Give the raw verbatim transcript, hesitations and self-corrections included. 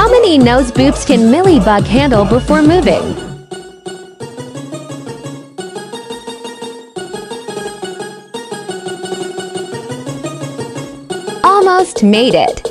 How many nose boops can Millybug handle before moving? Almost made it.